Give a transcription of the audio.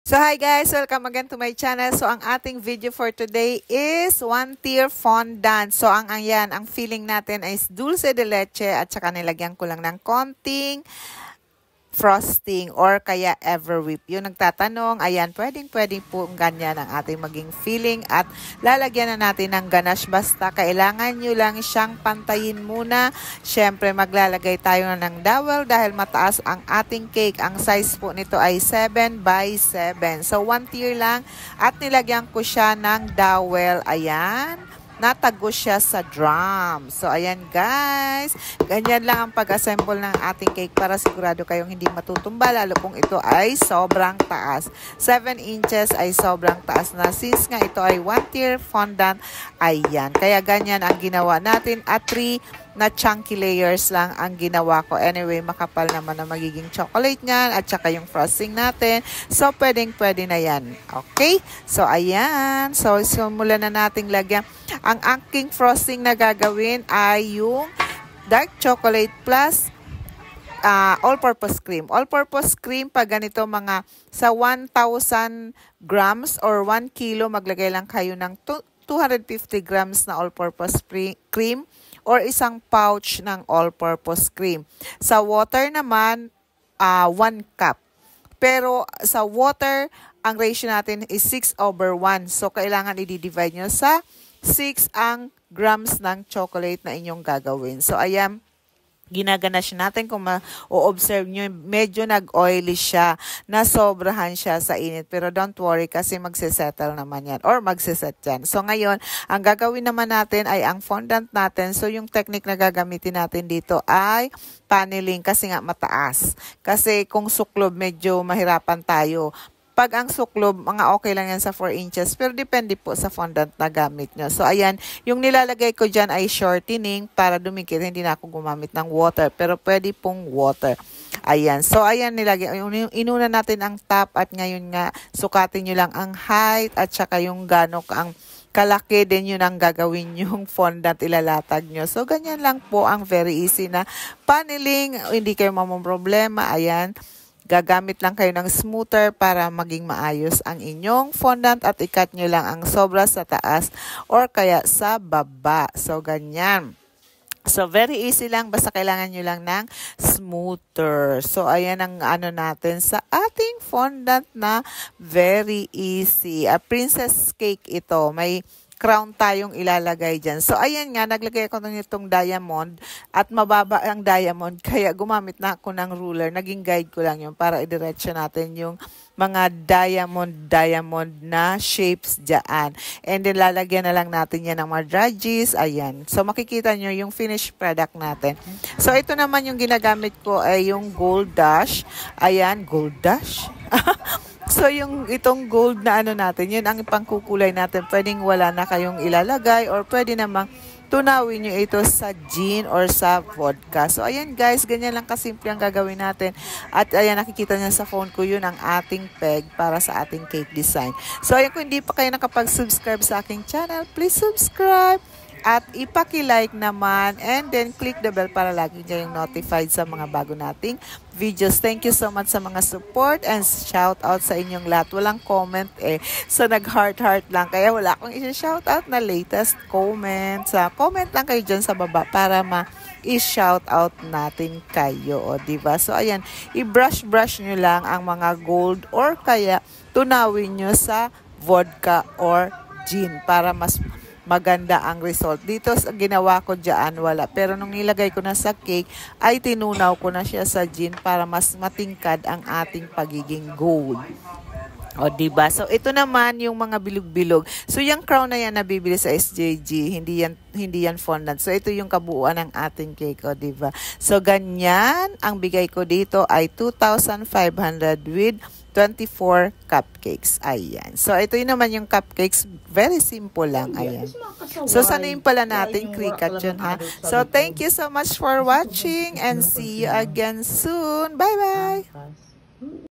So hi guys, welcome again to my channel. So ang ating video for today is 1-tier fondant. So ang feeling natin is dulce de leche at saka nilagyan ko lang ng konting frosting or kaya Everwhip. Yung nagtatanong, ayan, pwedeng po ganyan ang ating maging feeling at lalagyan na natin ng ganache. Basta kailangan nyo lang siyang pantayin muna. Syempre maglalagay tayo ng dowel dahil mataas ang ating cake. Ang size po nito ay 7 by 7. So 1 tier lang at nilagyan ko siya ng dowel. Ayan. Natagos siya sa drum. So, ayan guys. Ganyan lang ang pag-assemble ng ating cake para sigurado kayong hindi matutumba. Lalo kung ito ay sobrang taas. 7 inches ay sobrang taas na. Since nga ito ay 1-tier fondant, ayan. Kaya ganyan ang ginawa natin. At 3 na chunky layers lang ang ginawa ko. Anyway, makapal naman na magiging chocolate niyan at saka yung frosting natin. So, pwede na yan. Okay? So, ayan. So, simulan na nating lagyan. Ang aking frosting na gagawin ay yung dark chocolate plus all-purpose cream. All-purpose cream, pag ganito mga sa 1,000 grams or 1 kilo, maglagay lang kayo ng 250 grams na all-purpose cream or isang pouch ng all-purpose cream. Sa water naman, 1 cup. Pero sa water, ang ratio natin is 6/1. So, kailangan i-divide nyo sa 6 ang grams ng chocolate na inyong gagawin. So, ayan, ginaganache natin. Kung ma-observe nyo, medyo nag-oily siya, nasobrahan siya sa init. Pero don't worry kasi magsisettle naman yan or magsiset yan. So, ngayon, ang gagawin naman natin ay ang fondant natin. So, yung technique na gagamitin natin dito ay paneling kasi nga mataas. Kasi kung suklob, medyo mahirapan tayo. Pag ang suklob, mga okay lang yan sa 4 inches. Pero depende po sa fondant na gamit nyo. So, ayan. Yung nilalagay ko dyan ay shortening para dumikit. Hindi na ako gumamit ng water. Pero pwede pong water. Ayan. So, ayan. Inuna natin ang top. At ngayon nga, sukatin nyo lang ang height. At saka yung gano'ng ang kalaki din yun ang gagawin yung fondant ilalatag nyo. So, ganyan lang po ang very easy na paneling. Hindi kayo mamumroblema. Ayan. Gagamit lang kayo ng smoother para maging maayos ang inyong fondant at ikat nyo lang ang sobra sa taas or kaya sa baba. So, ganyan. So, very easy lang. Basta kailangan nyo lang ng smoother. So, ayan ang natin sa ating fondant na very easy. A princess cake ito. May crown tayong ilalagay dyan. So, ayan nga, naglagay ako ng itong diamond at mababa ang diamond. Kaya gumamit na ako ng ruler. Naging guide ko lang yun para idiretso natin yung mga diamond na shapes dyan. And then, lalagyan na lang natin yan ng mga drudges. Ayan. So, makikita nyo yung finished product natin. So, ito naman yung ginagamit ko ay yung Gold Dash. Ayan, Gold Dash. So, itong gold na natin, yun ang pangkukulay natin. Pwedeng wala na kayong ilalagay or pwede namang tunawin nyo ito sa gin or sa vodka. So, ayan guys, ganyan lang kasimple ang gagawin natin. At ayan, nakikita niya sa phone ko, yun ang ating peg para sa ating cake design. So, ayan, kung hindi pa kayo nakapag-subscribe sa aking channel, please subscribe. At ipaki-like naman and then click the bell para lagi kayong notified sa mga bago nating videos. Thank you so much sa mga support and shout out sa inyong lahat. Walang comment So nag-heart lang kaya wala akong i-shout out na latest comment. Comment lang kayo dyan sa baba para i-shout out natin kayo, o diba? So ayan, i-brush nyo lang ang mga gold or kaya tunawin nyo sa vodka or gin para mas maganda ang result. Dito, ginawa ko dyan, wala. Pero nung nilagay ko na sa cake, ay tinunaw ko na siya sa gin para mas matingkad ang ating pagiging gold. O, diba? So, ito naman yung mga bilog-bilog. So, yung crown na yan nabibili sa SJG. Hindi yan fondant. So, ito yung kabuuan ng ating cake. O, diba? So, ganyan. Ang bigay ko dito ay 2,500 with 24 cupcakes. Ayan. So, ito yun naman yung cupcakes. Very simple lang. Ayan. So, sanayin pala natin cricut yun, ha? So, thank you so much for watching and see you again soon. Bye-bye!